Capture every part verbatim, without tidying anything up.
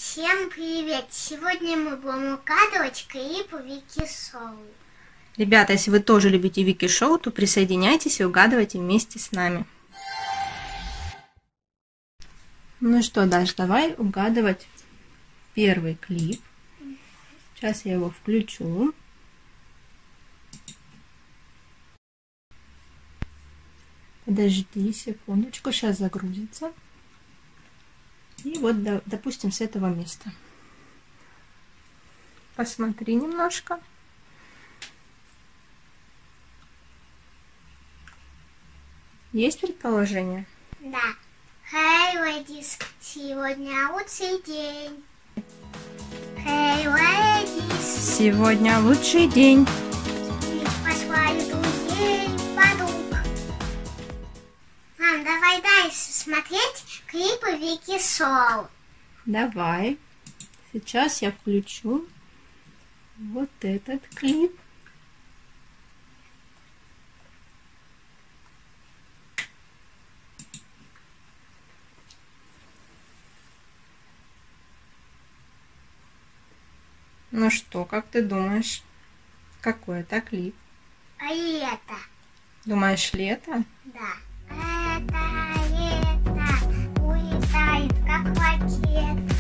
Всем привет! Сегодня мы будем угадывать клип Вики Шоу. Ребята, если вы тоже любите Вики Шоу, то присоединяйтесь и угадывайте вместе с нами. Ну что, Даш, давай угадывать первый клип. Сейчас я его включу. Подожди секундочку, сейчас загрузится. И вот, допустим, с этого места. Посмотри немножко. Есть предположение? Да. Hey, ladies, сегодня лучший день. Hey, ladies, сегодня лучший день. Послали друзей, подруг. Мам, давай дальше смотреть клипы Вики Шоу. Давай. Сейчас я включу вот этот клип. Ну что, как ты думаешь, какой это клип? А лето. Думаешь, лето? Да. Это лето улетает, как ракета.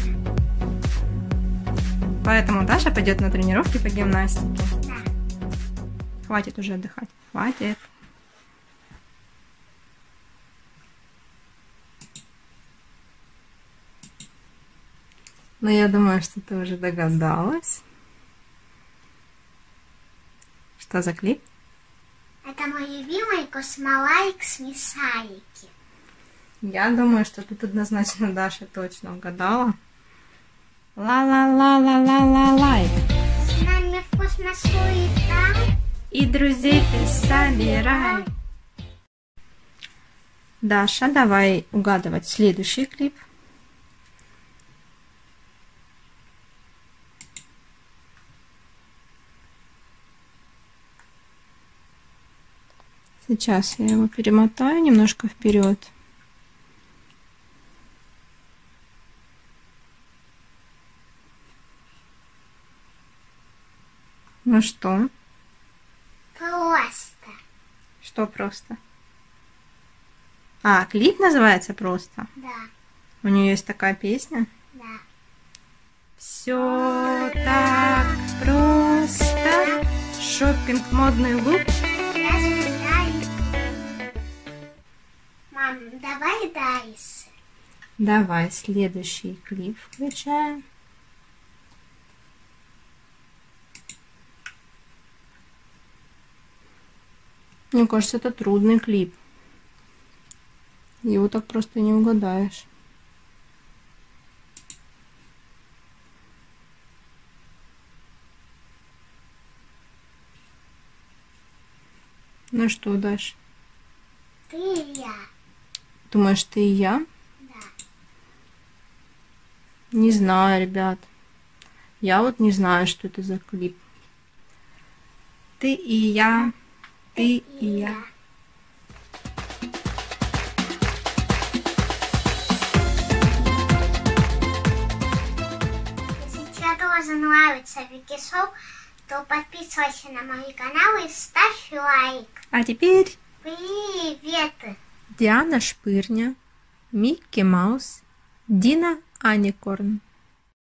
Поэтому Даша пойдет на тренировки по гимнастике. Да. Хватит уже отдыхать. Хватит. Но я думаю, что ты уже догадалась. Что за клип? Это мой любимый космолайк смешарики. Я думаю, что тут однозначно Даша точно угадала. Ла-ла-ла-ла-ла-ла-лайк. С нами в космос улетай. И друзей ты собирай. Даша, давай угадывать следующий клип. Сейчас я его перемотаю немножко вперед. Ну что? Просто. Что просто? А, клип называется просто? Да. У нее есть такая песня? Да. Все так просто. Шоппинг, модный лук. Я знаю. Мам, давай дальше. Давай следующий клип включаем. Мне кажется, это трудный клип. Его так просто не угадаешь. Ну что, Даш? Ты и я. Думаешь, ты и я? Да. Не знаю, ребят. Я вот не знаю, что это за клип. Ты и я. Ты и я. Если тебе тоже нравится Вики Шоу, то подписывайся на мой канал и ставь лайк. А теперь Привет! Диана Шпырня, Микки Маус, Дина Аникорн.